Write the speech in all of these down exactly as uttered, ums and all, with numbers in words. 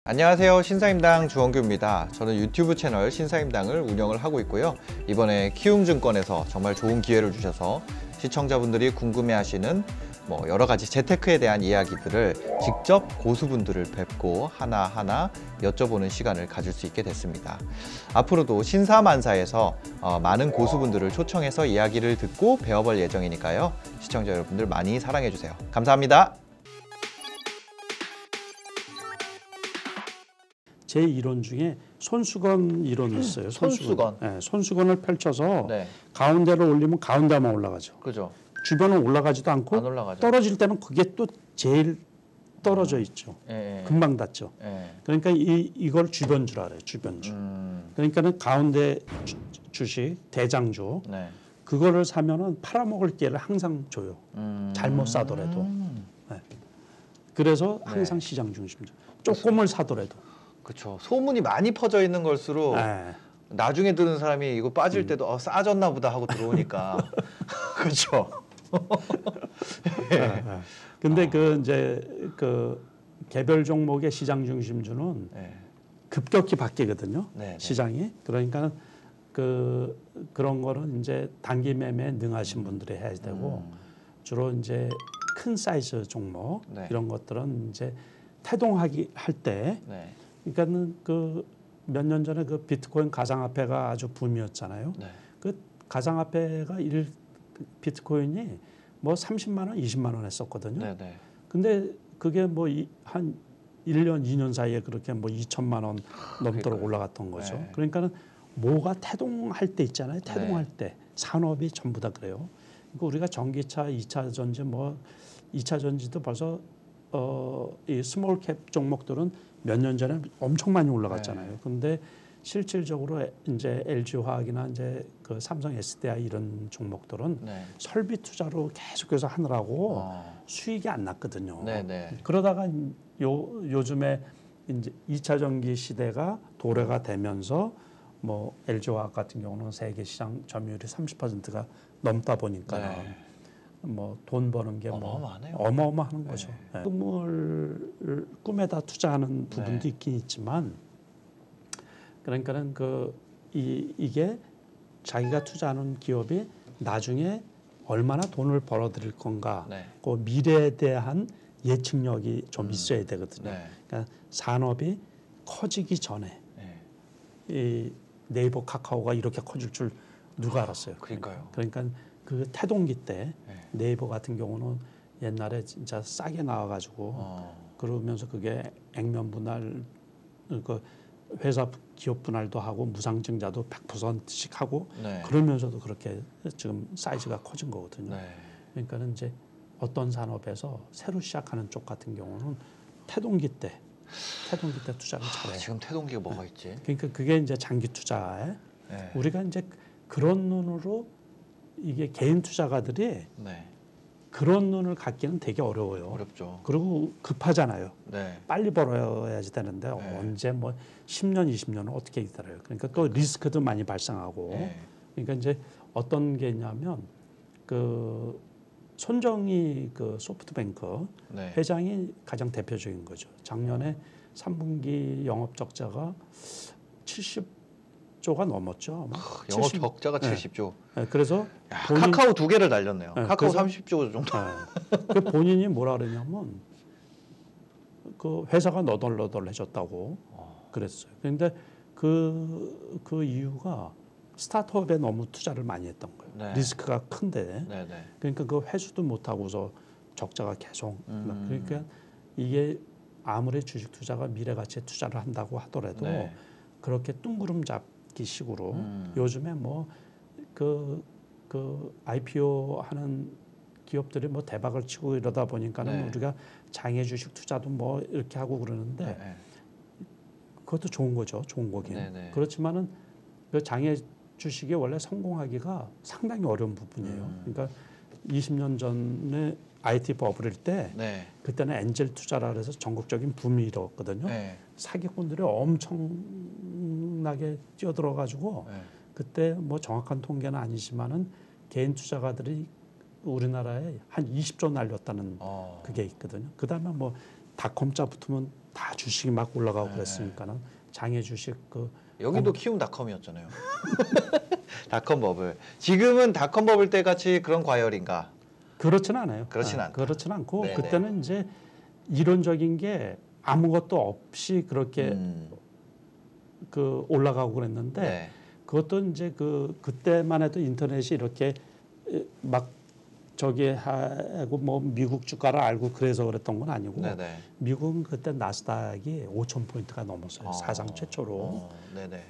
안녕하세요. 신사임당 주원규입니다. 저는 유튜브 채널 신사임당을 운영을 하고 있고요. 이번에 키움증권에서 정말 좋은 기회를 주셔서 시청자분들이 궁금해하시는 뭐 여러 가지 재테크에 대한 이야기들을 직접 고수분들을 뵙고 하나하나 여쭤보는 시간을 가질 수 있게 됐습니다. 앞으로도 신사만사에서 어, 많은 고수분들을 초청해서 이야기를 듣고 배워볼 예정이니까요. 시청자 여러분들 많이 사랑해주세요. 감사합니다. 제 이론 중에 손수건 이론이 있어요. 손수건. 네, 손수건을 펼쳐서 네. 가운데로 올리면 가운데만 올라가죠. 그죠. 주변은 올라가지도 않고 안 올라가죠. 떨어질 때는 그게 또 제일 떨어져 있죠. 예, 예. 금방 닿죠. 예. 그러니까 이, 이걸 주변주라 그래요. 주변주. 음. 그러니까는 가운데 주, 주식, 대장주. 네. 그거를 사면은 팔아먹을 기회를 항상 줘요. 음. 잘못 사더라도. 음. 네. 그래서 항상 네. 시장 중심주. 조금을 사더라도. 그렇죠. 소문이 많이 퍼져 있는 걸수록 네. 나중에 들은 사람이 이거 빠질 때도 어, 싸졌나 보다 하고 들어오니까 그렇죠. 네, 네. 근데 아. 그 이제 그 개별 종목의 시장 중심주는 네. 급격히 바뀌거든요. 네, 네. 시장이. 그러니까 그 그런 거는 이제 단기 매매에 능하신 분들이 해야 되고 음. 주로 이제 큰 사이즈 종목 네. 이런 것들은 이제 태동하기 할 때 네. 그러니까는 그 몇 년 전에 그 비트코인 가상화폐가 아주 붐이었잖아요. 네. 그 가상화폐가 일 비트코인이 뭐 삼십만 원, 이십만 원 했었거든요. 네, 네. 근데 그게 뭐 한 일 년, 이 년 사이에 그렇게 뭐 이천만 원 넘도록 그러니까요. 올라갔던 거죠. 네. 그러니까는 뭐가 태동할 때 있잖아요. 태동할 네. 때 산업이 전부 다 그래요. 그러니까 우리가 전기차, 이 차 전지 뭐 이 차 전지도 벌써 어, 이 스몰 캡 종목들은 몇 년 전에 엄청 많이 올라갔잖아요. 네. 근데 실질적으로 이제 엘지화학이나 이제 그 삼성 에스디아이 이런 종목들은 네. 설비 투자로 계속해서 하느라고 어. 수익이 안 났거든요. 네, 네. 그러다가 요 요즘에 이제 이 차 전기 시대가 도래가 되면서 뭐 엘지화학 같은 경우는 세계 시장 점유율이 삼십 퍼센트가 넘다 보니까 네. 뭐 돈 버는 게 어마어마하네요. 뭐 어마어마한 거죠. 네. 꿈을 꿈에다 투자하는 부분도 네. 있긴 있지만 그러니까는 그 이 이게 자기가 투자하는 기업이 나중에 얼마나 돈을 벌어들일 건가, 네. 그 미래에 대한 예측력이 좀 음. 있어야 되거든요. 네. 그러니까 산업이 커지기 전에 네. 이 네이버, 카카오가 이렇게 커질 줄 누가 알았어요? 그러니까요. 그러니까 그 태동기 때 네. 네이버 같은 경우는 옛날에 진짜 싸게 나와가지고 어. 그러면서 그게 액면 분할 그 회사 기업 분할도 하고 무상증자도 백 퍼센트씩 하고 네. 그러면서도 그렇게 지금 사이즈가 커진 거거든요. 네. 그러니까는 이제 어떤 산업에서 새로 시작하는 쪽 같은 경우는 태동기 때 태동기 때 투자를 잘해요. 지금 태동기가 뭐가 있지? 그러니까 그게 이제 장기 투자에 네. 우리가 이제 그런 눈으로 이게 개인 투자가들이 네. 그런 눈을 갖기는 되게 어려워요. 어렵죠. 그리고 급하잖아요. 네. 빨리 벌어야지 되는데 네. 언제 뭐 십 년, 이십 년은 어떻게 기다려요. 그러니까 또 리스크도 많이 발생하고. 네. 그러니까 이제 어떤 게 있냐면 그 손정희 그 소프트뱅크 네. 회장이 가장 대표적인 거죠. 작년에 삼 분기 영업 적자가 칠십조가 넘었죠. 영업 칠십, 적자가 네. 칠십조. 네. 그래서 야, 본인, 카카오 두 개를 날렸네요. 네. 카카오 삼십조 정도. 네. 그 본인이 뭐라 그러냐면 그 회사가 너덜너덜해졌다고 어. 그랬어요. 그런데 그, 그 이유가 스타트업에 너무 투자를 많이 했던 거예요. 네. 리스크가 큰데. 네, 네. 그러니까 그 회수도 못 하고서 적자가 계속. 음. 그러니까 이게 아무리 주식 투자가 미래 가치에 투자를 한다고 하더라도 네. 그렇게 뚱구름 잡기 식으로 음. 요즘에 뭐 그 그 아이피오 하는 기업들이 뭐 대박을 치고 이러다 보니까는 네. 우리가 장애 주식 투자도 뭐 이렇게 하고 그러는데 네. 그것도 좋은 거죠. 좋은 거긴. 네, 네. 그렇지만은 그 장애 주식이 원래 성공하기가 상당히 어려운 부분이에요. 음. 그러니까 이십 년 전에 아이티 버블일 때 네. 그때는 엔젤 투자라 그래서 전국적인 붐이 일었거든요. 네. 사기꾼들이 엄청나게 뛰어들어가지고 네. 그때 뭐 정확한 통계는 아니지만은 개인 투자가들이 우리나라에 한 이십조 날렸다는 어. 그게 있거든요. 그다음에 뭐 닷컴자 붙으면 다 주식이 막 올라가고 그랬으니까는 장외 주식 그 여기도 키움닷컴이었잖아요. 닷컴 버블. 지금은 닷컴 버블 때 같이 그런 과열인가? 그렇지는 않아요. 그렇진 아, 않다. 그렇지는 않고 네네. 그때는 이제 이론적인 게 아무것도 없이 그렇게 음. 그 올라가고 그랬는데 네. 그것도 이제 그 그때만 해도 인터넷이 이렇게 막 저기 하고 뭐 미국 주가를 알고 그래서 그랬던 건 아니고 네네. 미국은 그때 나스닥이 오천 포인트가 넘었어요. 어. 사상 최초로. 어. 네네.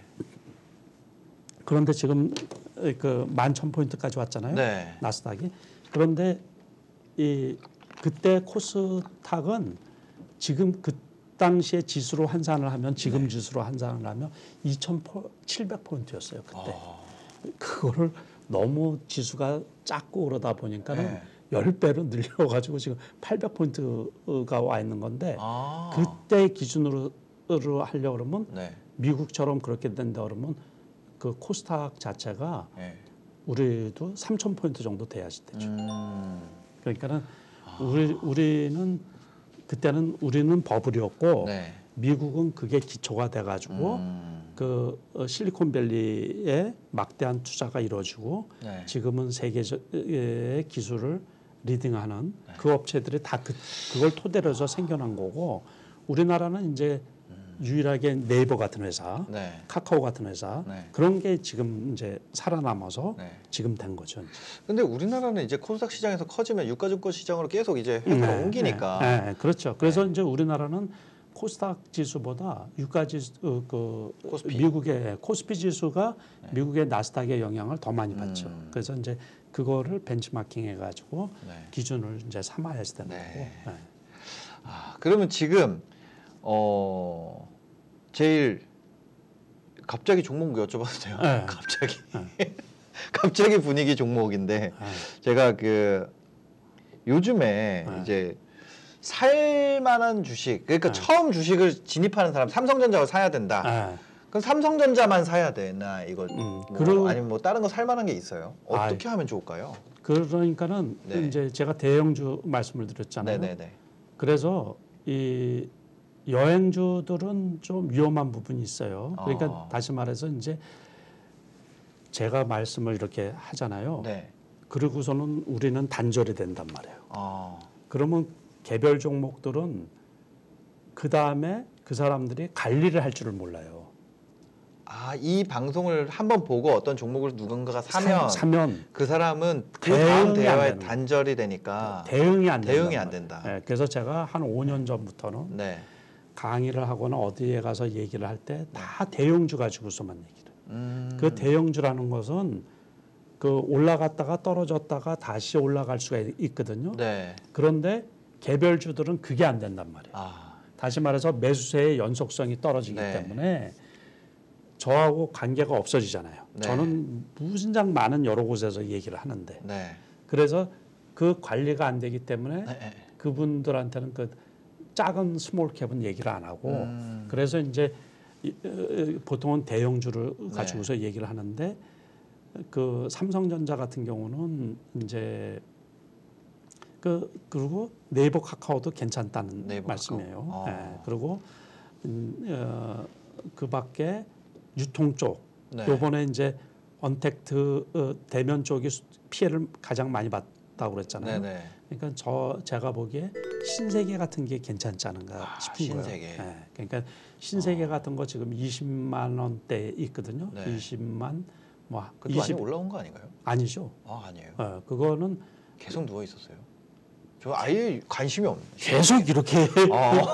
그런데 지금 그 만 천 포인트까지 왔잖아요. 네. 나스닥이. 그런데 이 그때 코스닥은 지금 그 당시에 지수로 환산을 하면 지금 네. 지수로 환산을 하면 이천칠백 포인트였어요. 그때. 어. 그거를 너무 지수가 작고 그러다 보니까는 네. 십 배로 늘려가지고 지금 팔백 포인트가 와 있는 건데 아. 그때 기준으로 하려고 그러면 네. 미국처럼 그렇게 된다 그러면 그 코스닥 자체가 네. 우리도 삼천 포인트 정도 돼야지 되죠. 음. 그러니까는 우리 우리는 그때는 우리는 버블이었고 네. 미국은 그게 기초가 돼가지고 음. 그 실리콘밸리에 막대한 투자가 이루어지고 네. 지금은 세계의 기술을 리딩하는 네. 그 업체들이 다 그, 그걸 토대로 해서 생겨난 거고 우리나라는 이제 유일하게 네이버 같은 회사, 네. 카카오 같은 회사 네. 그런 게 지금 이제 살아남아서 네. 지금 된 거죠. 근데 우리나라는 이제 코스닥 시장에서 커지면 유가증권 시장으로 계속 이제 회사를 네, 옮기니까. 네, 네, 그렇죠. 그래서 네. 이제 우리나라는 코스닥 지수보다 유가 지수 어, 그 코스피. 미국의 코스피 지수가 네. 미국의 나스닥의 영향을 더 많이 받죠. 음. 그래서 이제 그거를 벤치마킹 해가지고 네. 기준을 이제 삼아야 되는 네. 거고. 네. 아, 그러면 지금 어 제일 갑자기 종목 여쭤봐도 돼요? 네. 갑자기 네. 갑자기 분위기 종목인데 네. 제가 그 요즘에 네. 이제 살만한 주식 그러니까 네. 처음 주식을 진입하는 사람 삼성전자를 사야 된다. 네. 그럼 삼성전자만 사야 되나 이거 음, 뭐 그리고- 아니면 뭐 다른 거 살만한 게 있어요? 어떻게 하면 좋을까요? 그러니까는 네. 이제 제가 대형주 말씀을 드렸잖아요. 네네네. 그래서 이 여행주들은 좀 위험한 부분이 있어요. 그러니까 어. 다시 말해서 이제 제가 말씀을 이렇게 하잖아요. 네. 그리고서는 우리는 단절이 된단 말이에요. 어. 그러면 개별 종목들은 그 다음에 그 사람들이 관리를 할 줄을 몰라요. 아, 이 방송을 한번 보고 어떤 종목을 누군가가 사면, 사, 면 그 사람은 그 대응이 다음 안 대화에 되는 단절이 되니까 대응이 안 된다. 대응이 안 된다. 네, 그래서 제가 한 오 년 전부터는 네. 강의를 하거나 어디에 가서 얘기를 할 때 다 대형주 가지고서만 얘기를 해요. 음. 그 대형주라는 것은 그 올라갔다가 떨어졌다가 다시 올라갈 수가 있거든요. 네. 그런데 개별주들은 그게 안 된단 말이에요. 아. 다시 말해서 매수세의 연속성이 떨어지기 네. 때문에 저하고 관계가 없어지잖아요. 네. 저는 무진장 많은 여러 곳에서 얘기를 하는데 네. 그래서 그 관리가 안 되기 때문에 네. 네. 그분들한테는 그 작은 스몰캡은 얘기를 안 하고 음. 그래서 이제 이- 어, 보통은 대형주를 네. 가지고서 얘기를 하는데 그 삼성전자 같은 경우는 이제 그 그리고 네이버 카카오도 괜찮다는 네이버 말씀이에요. 카카오. 아. 예, 그리고 음, 어, 그밖에 유통 쪽 네. 요번에 이제 언택트 어, 대면 쪽이 수- 피해를 가장 많이 봤다고 그랬잖아요. 네네. 그러니까 저 제가 보기에 신세계 같은 게 괜찮지 않은가 아, 싶은 신세계. 거예요. 예, 그러니까 신세계 어. 같은 거 지금 이십만 원대 있거든요. 네. 이십만 뭐 그것도 이십 많이 올라온 거 아닌가요? 아니죠. 아, 아니에요. 어, 그거는 계속 누워 있었어요. 저 아예 관심이 없네. 계속 이렇게 아.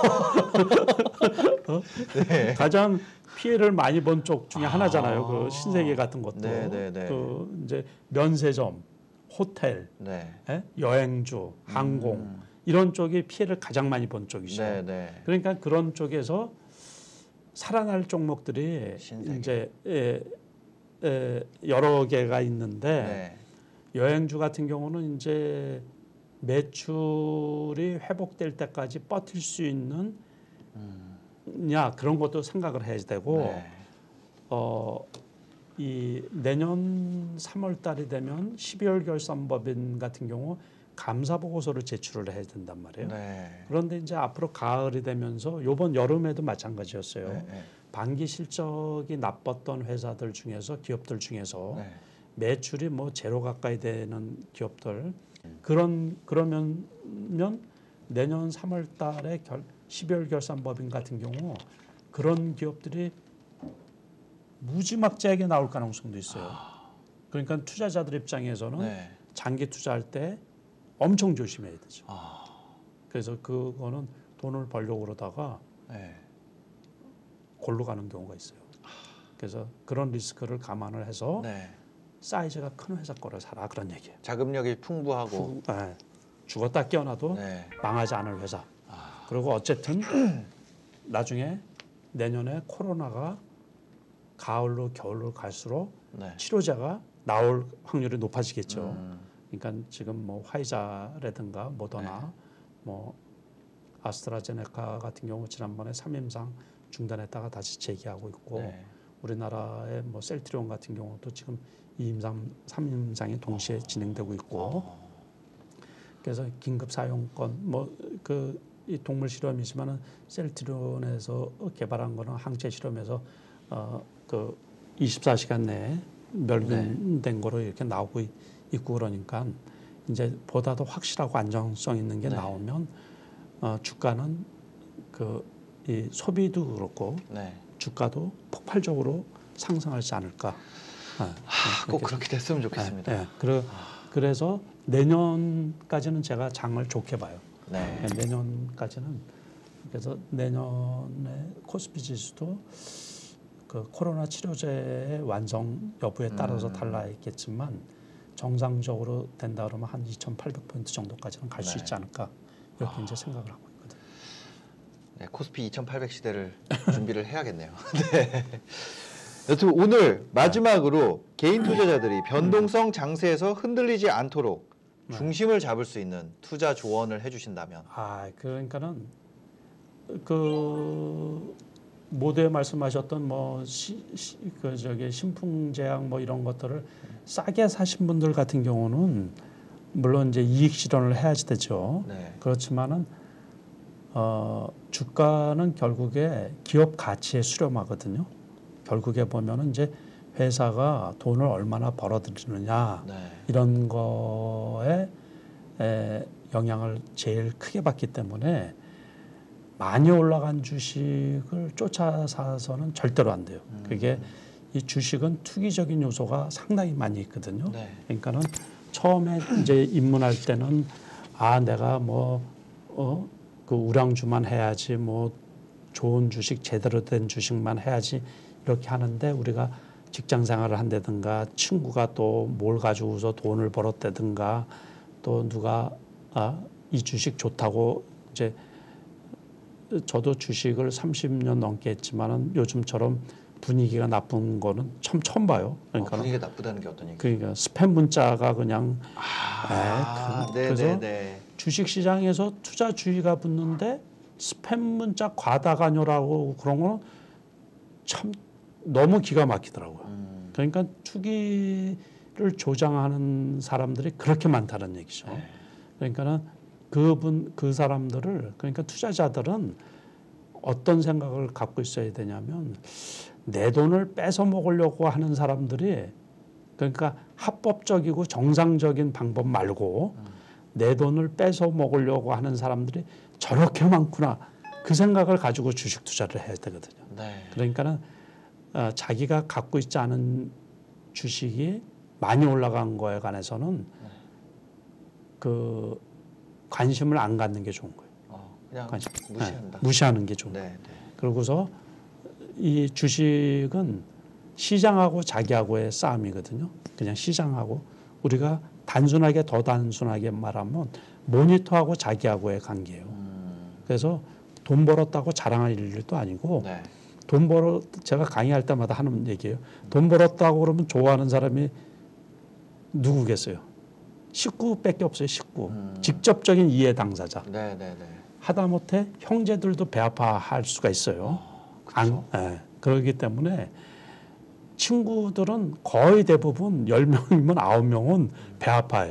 네. 가장 피해를 많이 본 쪽 중에 아. 하나잖아요. 그 신세계 같은 것도 네, 네, 네. 그 이제 면세점, 호텔, 네. 예? 여행주, 항공 음. 이런 쪽이 피해를 가장 많이 본 쪽이죠. 네, 네. 그러니까 그런 쪽에서 살아날 종목들이 신세계. 이제 에, 에, 여러 개가 있는데 네. 여행주 같은 경우는 이제 매출이 회복될 때까지 버틸 수 있는 냐 그런 것도 생각을 해야 되고 네. 어, 이 내년 삼월 달이 되면 십이월 결산법인 같은 경우 감사 보고서를 제출을 해야 된단 말이에요. 네. 그런데 이제 앞으로 가을이 되면서 이번 여름에도 마찬가지였어요. 네, 네. 반기 실적이 나빴던 회사들 중에서 기업들 중에서 네. 매출이 뭐 제로 가까이 되는 기업들 그런 그러면 내년 삼월 달에 결, 십이월 결산법인 같은 경우 그런 기업들이 무지막지하게 나올 가능성도 있어요. 그러니까 투자자들 입장에서는 네. 장기 투자할 때 엄청 조심해야 되죠. 아. 그래서 그거는 돈을 벌려고 그러다가 네. 골로 가는 경우가 있어요. 그래서 그런 리스크를 감안을 해서 네. 사이즈가 큰 회사 거를 사라 그런 얘기예요. 자금력이 풍부하고 fu- 네. 죽었다 깨어나도 네. 망하지 않을 회사. 아. 그리고 어쨌든 나중에 내년에 코로나가 가을로 겨울로 갈수록 네. 치료제가 나올 확률이 높아지겠죠. 음. 그러니까 지금 뭐 화이자라든가 모더나 네. 뭐 아스트라제네카 같은 경우 지난번에 삼 임상 중단했다가 다시 재개하고 있고 네. 우리나라의 뭐 셀트리온 같은 경우도 지금 이 임상, 삼 임상이 동시에 진행되고 있고 어. 그래서 긴급 사용권 뭐 그 이 동물 실험이지만은 셀트리온에서 개발한 거는 항체 실험에서 어 그 이십사 시간 내에 멸균된 네. 거로 이렇게 나오고 있, 있고 그러니까 이제 보다 더 확실하고 안정성 있는 게 네. 나오면 어 주가는 그 이 소비도 그렇고 네. 주가도 폭발적으로 상승하지 않을까. 아, 꼭 그렇게 됐으면 좋겠습니다. 네, 네. 그래, 그래서 내년까지는 제가 장을 좋게 봐요. 네. 내년까지는 그래서 내년에 코스피 지수도 그 코로나 치료제의 완성 여부에 따라서 음. 달라 있겠지만 정상적으로 된다 그러면 한 이천팔백 포인트 정도까지는 갈 수 네. 있지 않을까 이렇게 이제 생각을 하고 있거든요. 네, 코스피 이천팔백 시대를 준비를 해야겠네요. 네. 여튼 오늘 마지막으로 개인 투자자들이 변동성 장세에서 흔들리지 않도록 중심을 잡을 수 있는 투자 조언을 해주신다면. 아, 그러니까는 그 모두에 말씀하셨던 뭐그 저기 신풍제약 뭐 이런 것들을 싸게 사신 분들 같은 경우는 물론 이제 이익 실현을 해야지 되죠. 네. 그렇지만은 어 주가는 결국에 기업 가치에 수렴하거든요. 결국에 보면은 이제 회사가 돈을 얼마나 벌어들이느냐 네. 이런 거에 에, 영향을 제일 크게 받기 때문에 많이 올라간 주식을 쫓아 사서는 절대로 안 돼요. 음. 그게 이 주식은 투기적인 요소가 상당히 많이 있거든요. 네. 그러니까는 처음에 이제 입문할 때는 아 내가 뭐 어 그 우량주만 해야지 뭐 좋은 주식 제대로 된 주식만 해야지 이렇게 하는데 우리가 직장 생활을 한다든가 친구가 또 뭘 가지고서 돈을 벌었다든가 또 누가 아, 이 주식 좋다고 이제 저도 주식을 삼십 년 넘게 했지만은 요즘처럼 분위기가 나쁜 거는 참 처음 봐요. 그러니까 어, 분위기가 나쁘다는 게 어떤 얘기죠? 그러니까 스팸 문자가 그냥 아, 에, 그, 네, 그래서 네, 네. 주식 시장에서 투자 주의가 붙는데 스팸 문자 과다 관여라고 그런 거는 참 너무 기가 막히더라고요. 음. 그러니까 투기를 조장하는 사람들이 그렇게 많다는 얘기죠. 네. 그러니까는 그분 그 사람들을 그러니까 투자자들은 어떤 생각을 갖고 있어야 되냐면 내 돈을 뺏어 먹으려고 하는 사람들이 그러니까 합법적이고 정상적인 방법 말고 음. 내 돈을 뺏어 먹으려고 하는 사람들이 저렇게 많구나 그 생각을 가지고 주식 투자를 해야 되거든요. 네. 그러니까는 어, 자기가 갖고 있지 않은 주식이 많이 올라간 거에 관해서는 그 관심을 안 갖는 게 좋은 거예요. 어, 그냥 관심. 무시한다. 네, 무시하는 게 좋은 거예요. 네, 네. 그러고서 이 주식은 시장하고 자기하고의 싸움이거든요. 그냥 시장하고 우리가 단순하게 더 단순하게 말하면 모니터하고 자기하고의 관계예요. 음. 그래서 돈 벌었다고 자랑할 일도 아니고 네. 돈 벌어 제가 강의할 때마다 하는 얘기예요. 돈 벌었다고 그러면 좋아하는 사람이 누구겠어요? 식구밖에 없어요. 식구. 음. 직접적인 이해 당사자. 네, 네, 네. 하다못해 형제들도 배 아파할 수가 있어요. 안, 예. 그렇기 때문에 친구들은 거의 대부분 열 명이면 아홉 명은 배 아파해요.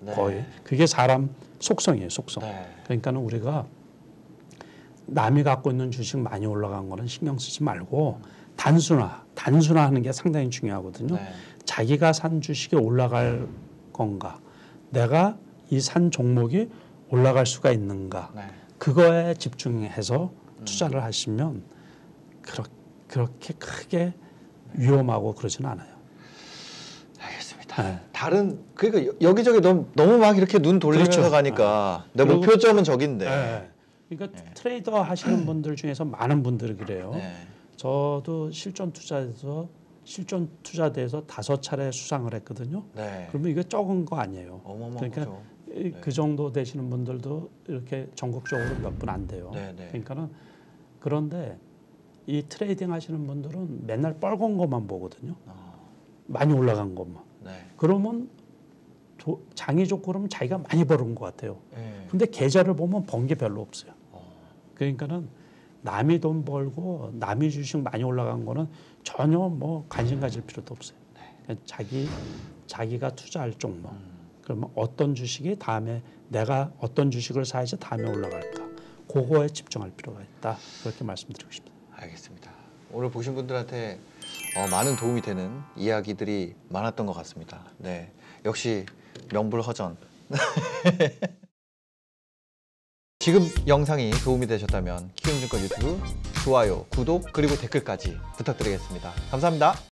네. 거의. 그게 사람 속성이에요, 속성. 네. 그러니까는 우리가 남이 갖고 있는 주식 많이 올라간 거는 신경 쓰지 말고 단순화, 단순화하는 게 상당히 중요하거든요. 네. 자기가 산 주식이 올라갈 건가, 내가 이 산 종목이 올라갈 수가 있는가, 네. 그거에 집중해서 음. 투자를 하시면 그렇, 그렇게 크게 위험하고 그러지는 않아요. 알겠습니다. 네. 다른 그러니까 여기저기 너무, 너무 막 이렇게 눈 돌리면서 그렇죠. 가니까 내 그리고- 목표점은 저긴데. 네. 그러니까 네. 트레이더 하시는 분들 중에서 많은 분들이 그래요. 네. 저도 실전 투자에서 실전 투자대에서 다섯 차례 수상을 했거든요. 네. 그러면 이거 적은 거 아니에요. 어마어마하죠. 그러니까 이- 네. 그 정도 되시는 분들도 이렇게 전국적으로 몇 분 안 돼요. 네, 네. 그러니까는 그런데 이 트레이딩 하시는 분들은 맨날 빨간 것만 보거든요. 어, 많이 올라간 것만. 네. 그러면 도, 장이 좋고 그러면 자기가 많이 벌은 것 같아요. 네. 근데 계좌를 보면 번 게 별로 없어요. 어, 그러니까는 남이 돈 벌고 남이 주식 많이 올라간 거는 전혀 뭐 관심 가질 필요도 없어요. 그냥 자기 자기가 투자할 종목. 음. 그러면 어떤 주식이 다음에 내가 어떤 주식을 사야지 다음에 올라갈까? 그거에 집중할 필요가 있다. 그렇게 말씀드리고 싶습니다. 알겠습니다. 오늘 보신 분들한테 어, 많은 도움이 되는 이야기들이 많았던 것 같습니다. 네, 역시 명불허전. 지금 영상이 도움이 되셨다면 키움증권 유튜브 좋아요, 구독 그리고 댓글까지 부탁드리겠습니다. 감사합니다.